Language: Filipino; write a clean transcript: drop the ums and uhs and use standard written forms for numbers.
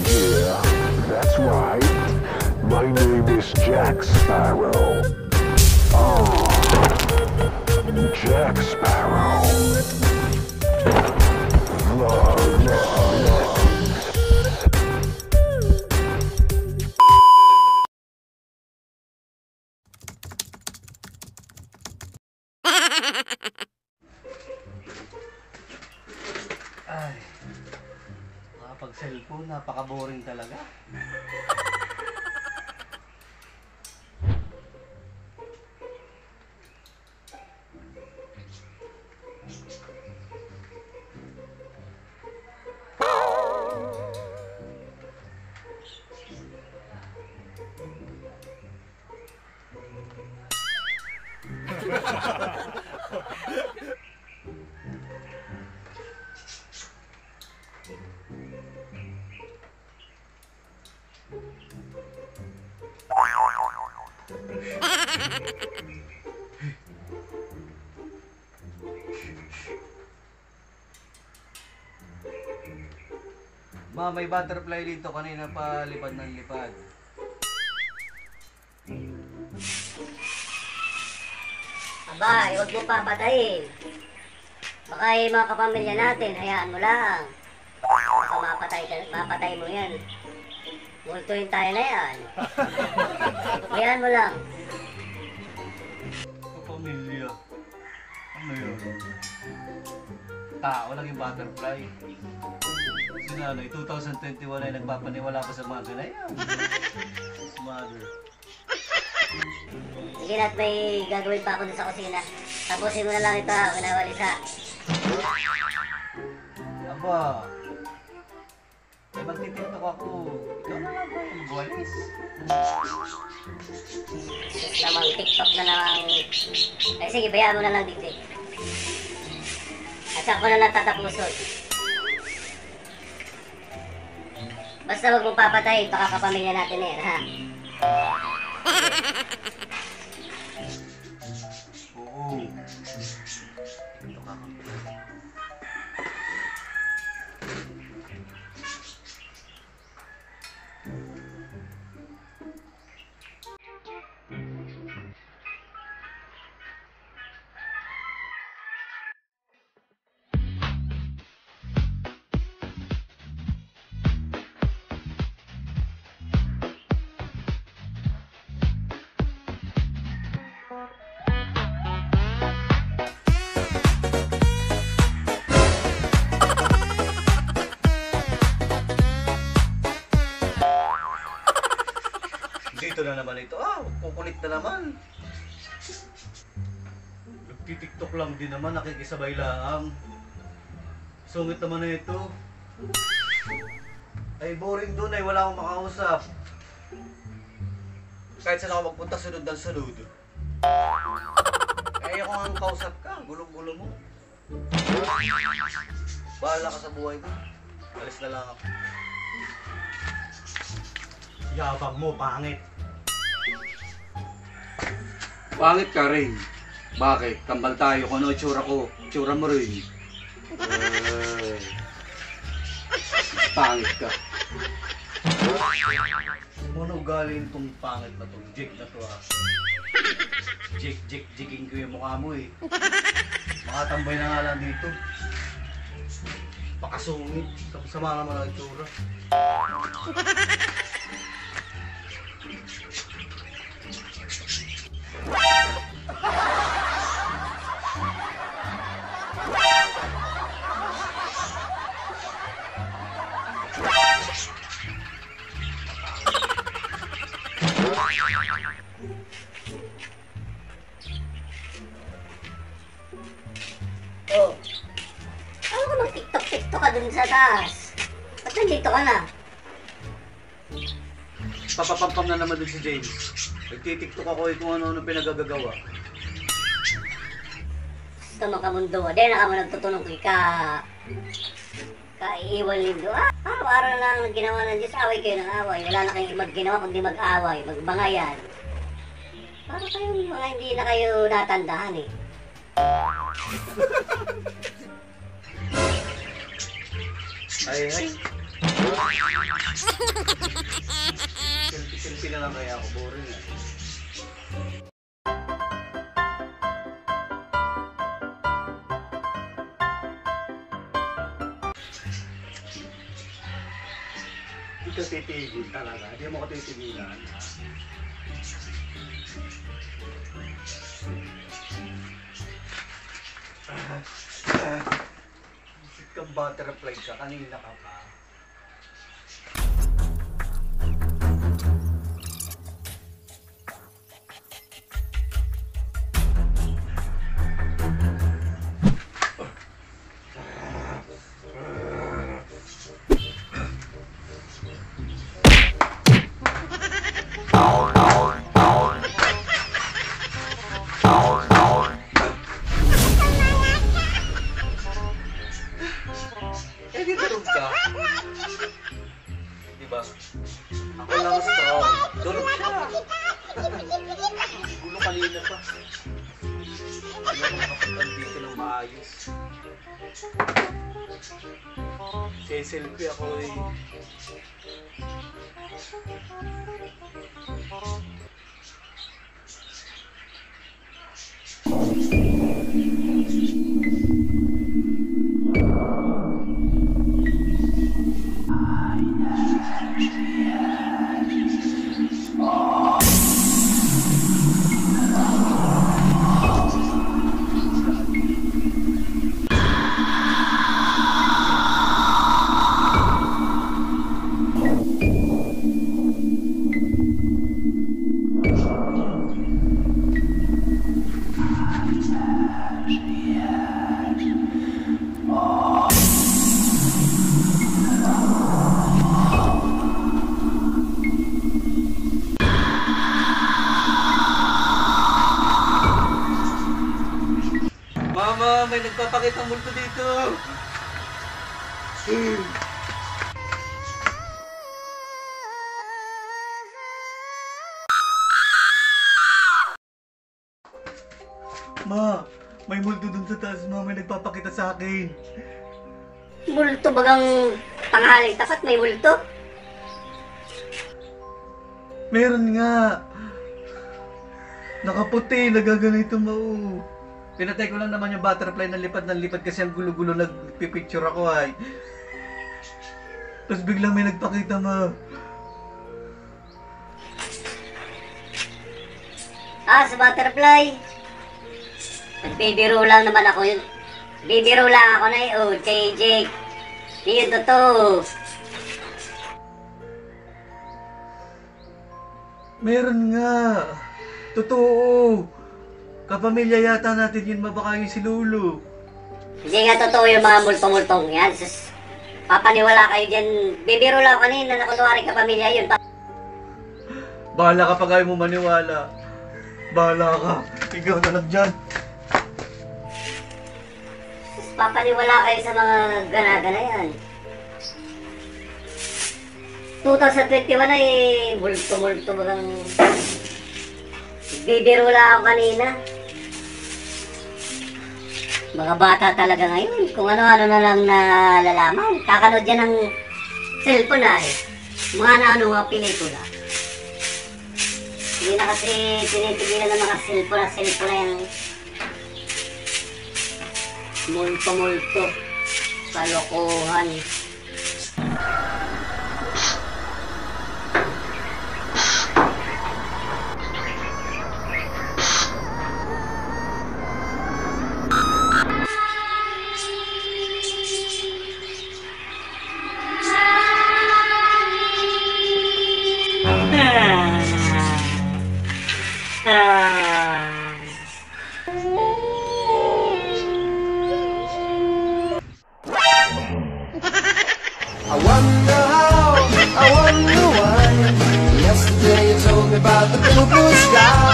Yeah, that's right. My name is Jack Sparrow. Ah, Jack Sparrow. La, la, la. Ay, nakapag-cellphone, napaka-boring talaga. Ma, may butterfly dito kanina pa lipad ng lipad. Aba, huwag mo papatayin. Baka yung mga kapamilya natin, hayaan mo lang. Baka mapatay mo yan. Multuin tayo na yan. Hayaan mo lang. Kapamilya. Ano yun? Tao lang yung butterfly. Si nanay, 2021 ay nagpapaniwala pa sa mga ganayan. His mother. Sige na't may gagawin pa ako dun sa kusina. Tapusin mo na lang ito ha, unawalis ha. Aba, ay magtitintok ako. Ikaw na lang ba yung buwalis? Sus namang TikTok na naman. Ay sige, bayaan mo na lang dito eh. At saan ko na lang tatapuson. Basta huwag mong papatayin, baka kapamilya natin na yan ha. Oo. Tintok ako. Dito na naman ito. Kukulit na naman. Nagtitiktok lang din naman, nakikisabay lang. Sungit naman na ito. Ay, boring doon ay wala akong makausap. Kahit saan ako magpunta, sunod ng sunod. Ay, ako ang kausap ka. Gulong-gulo mo. Bahala ka sa buhay ko. Alis na lang ako. Yabang mo, pangit. Pangit ka rin. Bakit? Kambal tayo kung ano itsura ko. Itsura mo rin. Pangit ka. Ano galing tong pangit na tong Jake na to ha? Jigging ko yung mukha mo eh. Makatambay na nga lang dito. Pakasungit. Sama naman ang itsura. Oh, ano ka mag-tiktok ka dun sa taas? Ba't nandito ka na? Papapampam na naman din si James. Nagtitiktok ako kung ano-ano pinagagagawa. Gusto mo ka mundo. Di na ka mo nagtutunong kaiiwan lindo. Araw-araw na lang ang ginawa ng Diyos. Away kayo ng away. Wala na kayong mag-ginawa kundi mag-away. Magbangayan. Para kayong mga hindi na kayo natandahan eh. Ay, Selfie na lang kaya ako, boring eh. Hindi ka titigil talaga, hindi mo ko titigilan. Isip kang butterfly ka, kanina ka pa. Eh, di tulog ka. Diba? Ako lang strong. Tulog siya. Gulo kanina pa. Hindi ako nakapagpan dito ng maayos. Selfie ako eh. Mama, may nagpapakitang multo dito. Ma, may multo dun sa taas, ma. May nagpapakita sa akin. Multo bagang tanghaling tapat, may multo. Meron nga. Nakaputi, nagaganito mau. Pinatay ko lang naman yung butterfly na lipad kasi ang gulo-gulo nagpipicture ako ay. Tapos biglang may nagpakita, ma. Sa butterfly. Nagbibiro lang naman ako yun. Bibiro lang ako na eh. JJ. Di yun totoo. Meron nga. Totoo. Kapamilya yata natin yun, baka yung si Lulu. Hindi nga totoo yung mga multo-multong yan. Sus, papaniwala kayo dyan. Bibiro lang ako kanina na kunwari kapamilya yun. Bahala ka pag ayaw mo maniwala. Bahala ka. Ikaw na lang dyan. Sus, papaniwala kayo sa mga gana-gana yan. 2021 na eh. Multo-multo bagang... Bibiro lang ako kanina. Mga bata talaga ngayon. Kung ano-ano na lang nalalaman. Kakanood yan ng cellphone na eh. Mga na-ano mga pelikula. Hindi na kasi tinitigilan ng mga cellphone na yan. Multo-multo. Kalokohan. I wonder how, I wonder why. Yesterday you told me about the blue, blue sky.